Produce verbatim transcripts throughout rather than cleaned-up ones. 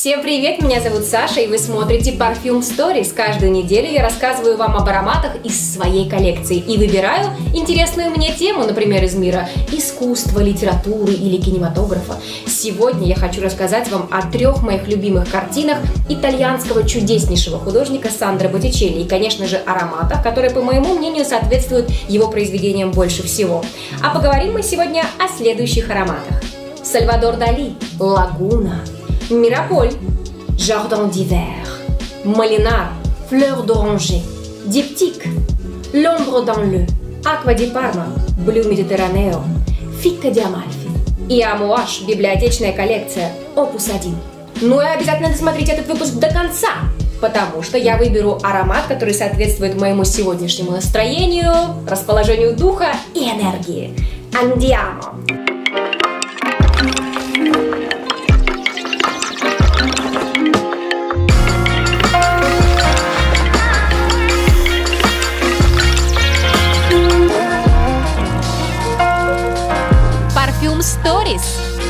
Всем привет, меня зовут Саша, и вы смотрите Parfum Stories. Каждую неделю я рассказываю вам об ароматах из своей коллекции и выбираю интересную мне тему, например, из мира искусства, литературы или кинематографа. Сегодня я хочу рассказать вам о трех моих любимых картинах итальянского чудеснейшего художника Сандро Боттичелли и, конечно же, ароматах, которые, по моему мнению, соответствуют его произведениям больше всего. А поговорим мы сегодня о следующих ароматах. Сальвадор Дали, Лагуна. Мираполь, Jardin d'hiver, Molinар, Fleur d'oranger, Diptyque, L'ombre dans le, Acqua di Parma, Blue Mediterraneo, Ficca di Amalfi и Амуаш, библиотечная коллекция, Опус один. Ну и обязательно досмотрите этот выпуск до конца, потому что я выберу аромат, который соответствует моему сегодняшнему настроению, расположению духа и энергии. Andiamo! Parfum Stories.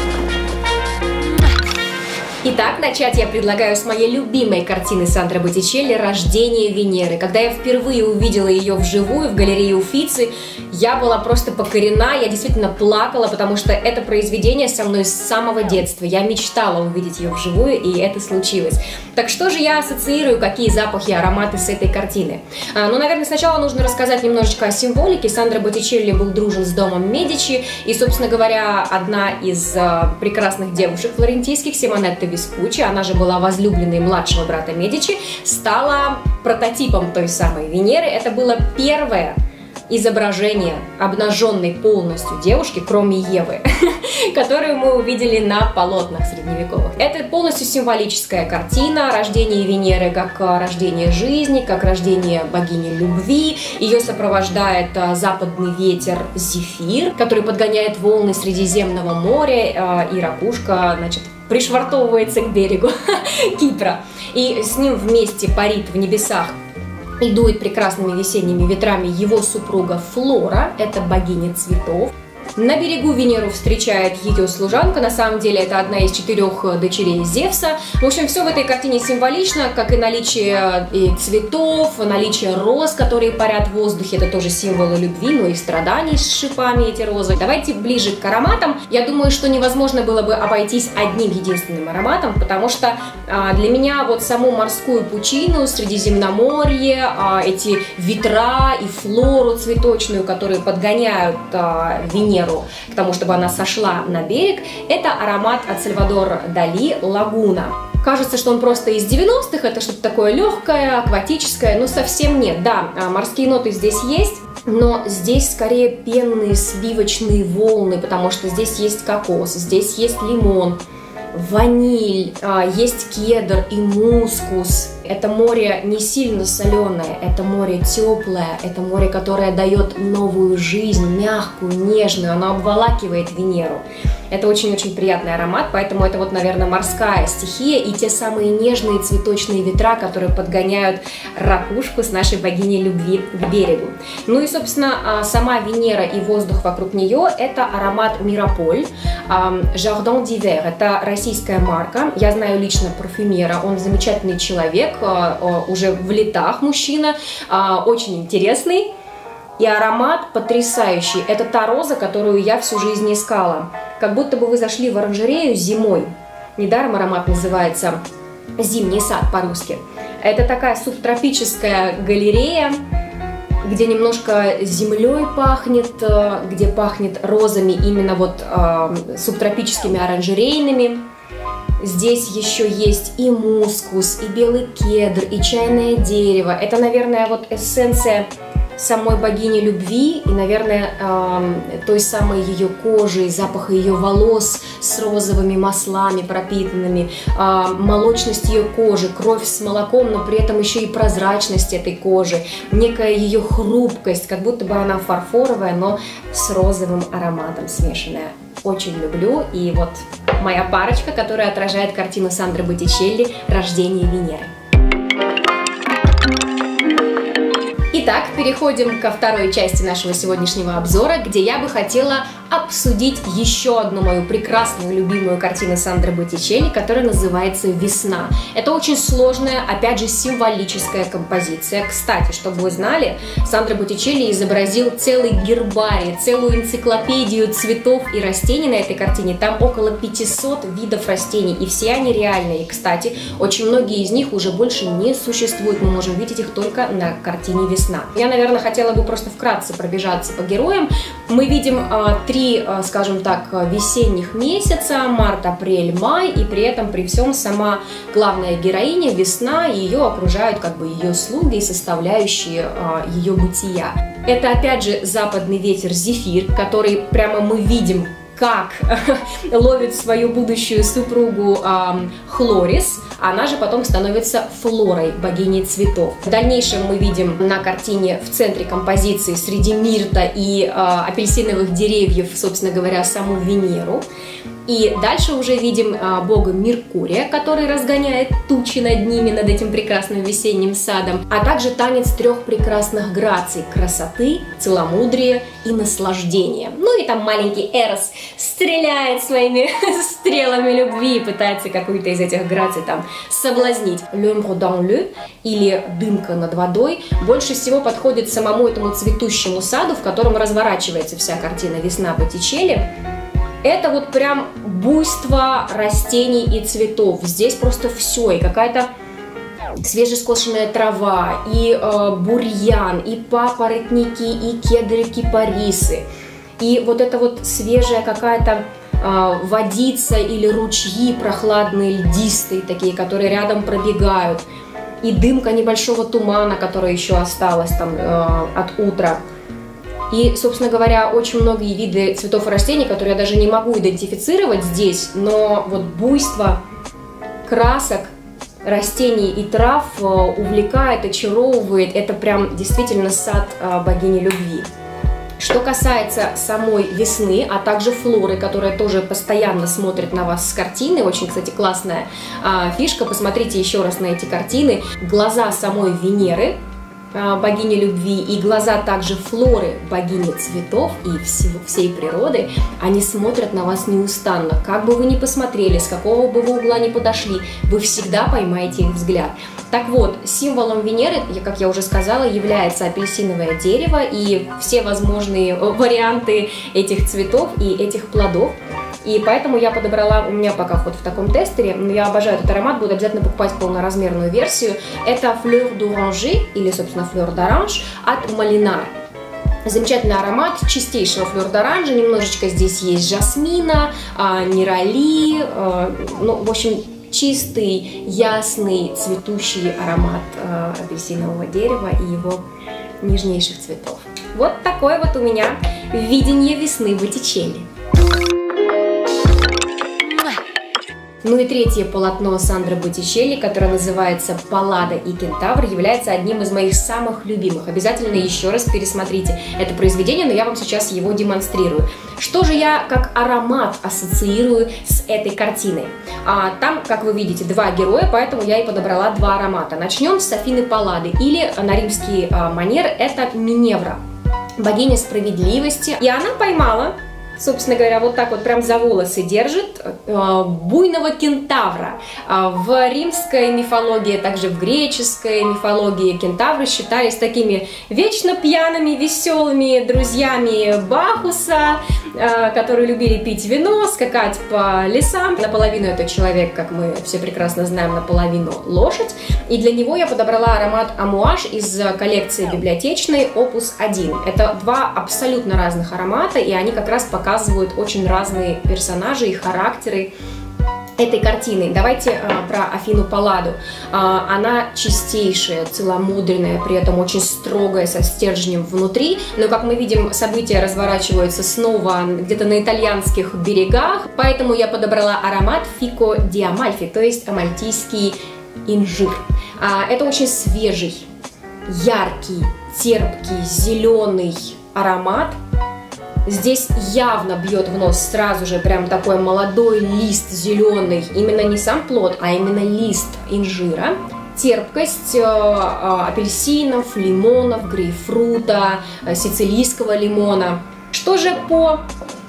Итак, начать я предлагаю с моей любимой картины Сандро Боттичелли «Рождение Венеры». Когда я впервые увидела ее вживую в галерее Уффици, я была просто покорена, я действительно плакала, потому что это произведение со мной с самого детства. Я мечтала увидеть ее вживую, и это случилось. Так что же я ассоциирую, какие запахи и ароматы с этой картины? А, ну, наверное, сначала нужно рассказать немножечко о символике. Сандро Боттичелли был дружен с домом Медичи, и, собственно говоря, одна из а, прекрасных девушек флорентийских, Симонетта Вескуччи, она же была возлюбленной младшего брата Медичи, стала прототипом той самой Венеры. Это было первое изображение обнаженной полностью девушки, кроме Евы, которую мы увидели на полотнах средневековых. Это полностью символическая картина рождения Венеры, как рождение жизни, как рождение богини любви. Ее сопровождает западный ветер Зефир, который подгоняет волны Средиземного моря, и ракушка, значит, пришвартовывается к берегу Кипра. И с ним вместе парит в небесах и дует прекрасными весенними ветрами его супруга Флора, это богиня цветов. На берегу Венеру встречает ее служанка, на самом деле это одна из четырех дочерей Зевса. В общем, все в этой картине символично, как и наличие и цветов, наличие роз, которые парят в воздухе, это тоже символы любви, но и страданий с шипами эти розы. Давайте ближе к ароматам. Я думаю, что невозможно было бы обойтись одним единственным ароматом, потому что а, для меня вот саму морскую пучину, Средиземноморье, а, эти ветра и флору цветочную, которые подгоняют а, Венеру к тому, чтобы она сошла на берег, это аромат от Сальвадор Дали «Лагуна». Кажется, что он просто из девяностых, это что-то такое легкое, акватическое, но совсем нет. Да, морские ноты здесь есть, но здесь скорее пенные сливочные волны, потому что здесь есть кокос, здесь есть лимон, ваниль, есть кедр и мускус. Это море не сильно соленое, это море теплое, это море, которое дает новую жизнь, мягкую, нежную, оно обволакивает Венеру. Это очень-очень приятный аромат, поэтому это вот, наверное, морская стихия и те самые нежные цветочные ветра, которые подгоняют ракушку с нашей богиней любви к берегу. Ну и, собственно, сама Венера и воздух вокруг нее – это аромат Мираполь, Jardin d'hiver. Это российская марка. Я знаю лично парфюмера, он замечательный человек, уже в летах мужчина, очень интересный. И аромат потрясающий. Это та роза, которую я всю жизнь искала. Как будто бы вы зашли в оранжерею зимой. Недаром аромат называется «Зимний сад» по-русски. Это такая субтропическая галерея, где немножко землей пахнет, где пахнет розами именно вот э, субтропическими оранжерейными. Здесь еще есть и мускус, и белый кедр, и чайное дерево. Это, наверное, вот эссенция самой богини любви и, наверное, э, той самой ее кожи, запаха ее волос с розовыми маслами пропитанными, э, молочность ее кожи, кровь с молоком, но при этом еще и прозрачность этой кожи, некая ее хрупкость, как будто бы она фарфоровая, но с розовым ароматом смешанная. Очень люблю, и вот моя парочка, которая отражает картину Сандро Боттичелли «Рождение Венеры». Итак, переходим ко второй части нашего сегодняшнего обзора, где я бы хотела обсудить еще одну мою прекрасную, любимую картину Сандры Боттичелли, которая называется «Весна». Это очень сложная, опять же, символическая композиция. Кстати, чтобы вы знали, Сандро Боттичелли изобразил целый гербарий, целую энциклопедию цветов и растений на этой картине. Там около пятисот видов растений, и все они реальные. И, кстати, очень многие из них уже больше не существуют. Мы можем видеть их только на картине «Весна». Я, наверное, хотела бы просто вкратце пробежаться по героям. Мы видим а, три, а, скажем так, весенних месяца: март, апрель, май, и при этом при всем сама главная героиня Весна, и ее окружают как бы ее слуги, составляющие а, ее бытия. Это опять же западный ветер Зефир, который прямо мы видим, как ловит свою будущую супругу э, Хлорис. Она же потом становится Флорой, богиней цветов. В дальнейшем мы видим на картине в центре композиции среди мирта и э, апельсиновых деревьев, собственно говоря, саму Венеру. И дальше уже видим а, бога Меркурия, который разгоняет тучи над ними, над этим прекрасным весенним садом. А также танец трех прекрасных граций: красоты, целомудрия и наслаждения. Ну и там маленький Эрос стреляет своими стрелами любви и пытается какую-то из этих граций там соблазнить. L'ombre dans l'eau, или дымка над водой, больше всего подходит самому этому цветущему саду, в котором разворачивается вся картина «Весна» Боттичелли. Это вот прям буйство растений и цветов. Здесь просто все. И какая-то свежескошенная трава, и э, бурьян, и папоротники, и кедры, кипарисы. И вот это вот свежая какая-то э, водица или ручьи прохладные, льдистые такие, которые рядом пробегают. И дымка небольшого тумана, которая еще осталась там э, от утра. И, собственно говоря, очень многие виды цветов и растений, которые я даже не могу идентифицировать здесь, но вот буйство красок, растений и трав увлекает, очаровывает. Это прям действительно сад богини любви. Что касается самой Весны, а также Флоры, которая тоже постоянно смотрит на вас с картины, очень, кстати, классная а, фишка, посмотрите еще раз на эти картины. Глаза самой Венеры, богини любви, и глаза также Флоры, богини цветов и всего, всей природы, они смотрят на вас неустанно. Как бы вы ни посмотрели, с какого бы вы угла ни подошли, вы всегда поймаете их взгляд. Так вот, символом Венеры, как я уже сказала, является апельсиновое дерево и все возможные варианты этих цветов и этих плодов. И поэтому я подобрала, у меня пока вот в таком тестере, но я обожаю этот аромат, буду обязательно покупать полноразмерную версию. Это Fleur d'Oranger, или, собственно, Fleur d'Orange от Molinar. Замечательный аромат чистейшего Fleur d'Orange, немножечко здесь есть жасмина, нерали, ну, в общем, чистый, ясный, цветущий аромат апельсинового дерева и его нежнейших цветов. Вот такое вот у меня видение Весны Боттичелли. Ну и третье полотно Сандры Боттичелли, которое называется «Паллада и кентавр», является одним из моих самых любимых. Обязательно еще раз пересмотрите это произведение, но я вам сейчас его демонстрирую. Что же я как аромат ассоциирую с этой картиной? А, там, как вы видите, два героя, поэтому я и подобрала два аромата. Начнем с Афины Паллады, или на римский а, манер это Миневра, богиня справедливости. И она поймала, собственно говоря, вот так вот прям за волосы держит э, буйного кентавра. Э, в римской мифологии, также в греческой мифологии кентавры считались такими вечно пьяными, веселыми друзьями Бахуса, э, которые любили пить вино, скакать по лесам. Наполовину это человек, как мы все прекрасно знаем, наполовину лошадь. И для него я подобрала аромат Амуаж из коллекции библиотечной Опус один. Это два абсолютно разных аромата, и они как раз показывают показывают очень разные персонажи и характеры этой картины. Давайте а, про Афину Палладу. А, она чистейшая, целомудренная, при этом очень строгая, со стержнем внутри. Но, как мы видим, события разворачиваются снова где-то на итальянских берегах. Поэтому я подобрала аромат Фико ди Амальфи, то есть амальтийский инжир. А, это очень свежий, яркий, терпкий, зеленый аромат. Здесь явно бьет в нос сразу же прям такой молодой лист зеленый, именно не сам плод, а именно лист инжира. Терпкость э, апельсинов, лимонов, грейпфрута, э, сицилийского лимона. Что же по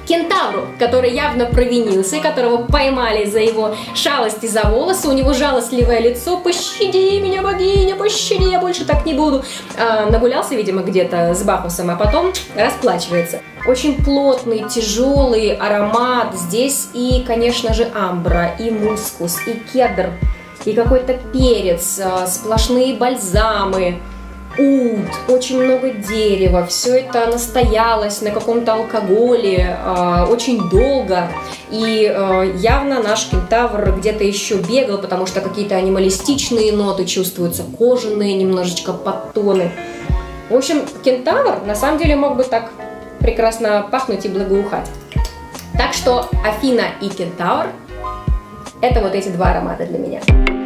кентавру, который явно провинился, которого поймали за его шалости за волосы. У него жалостливое лицо. Пощади меня, богиня, пощади, я больше так не буду. А, нагулялся, видимо, где-то с Бахусом, а потом расплачивается. Очень плотный, тяжелый аромат. Здесь и, конечно же, амбра, и мускус, и кедр, и какой-то перец, сплошные бальзамы. Уд, очень много дерева, все это настоялось на каком-то алкоголе э, очень долго, и э, явно наш кентавр где-то еще бегал, потому что какие-то анималистичные ноты чувствуются, кожаные немножечко подтоны. В общем, кентавр на самом деле мог бы так прекрасно пахнуть и благоухать. Так что Афина и кентавр — это вот эти два аромата для меня.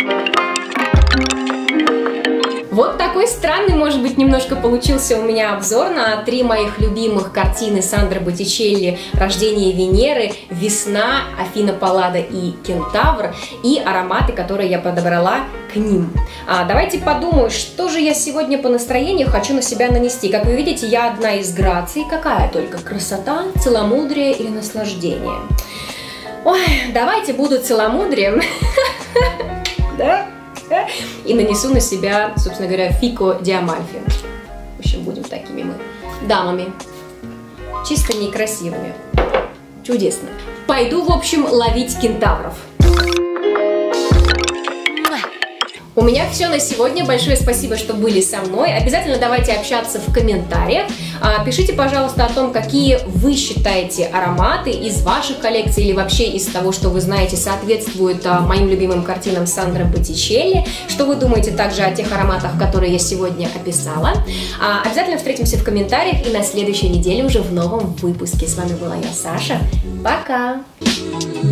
Вот такой странный, может быть, немножко получился у меня обзор на три моих любимых картины Сандро Боттичелли: «Рождение Венеры», «Весна», «Афина Паллада» и «Кентавр», и ароматы, которые я подобрала к ним. А, давайте подумаю, что же я сегодня по настроению хочу на себя нанести. Как вы видите, я одна из граций. Какая только красота, целомудрие или наслаждение. Ой, давайте буду целомудрием. Да? И нанесу на себя, собственно говоря, Фико ди Амальфи. В общем, будем такими мы дамами. Чисто некрасивыми. Чудесно. Пойду, в общем, ловить кентавров. У меня все на сегодня. Большое спасибо, что были со мной. Обязательно давайте общаться в комментариях. Пишите, пожалуйста, о том, какие вы считаете ароматы из ваших коллекций или вообще из того, что вы знаете, соответствуют моим любимым картинам Сандро Боттичелли. Что вы думаете также о тех ароматах, которые я сегодня описала. Обязательно встретимся в комментариях и на следующей неделе уже в новом выпуске. С вами была я, Саша. Пока!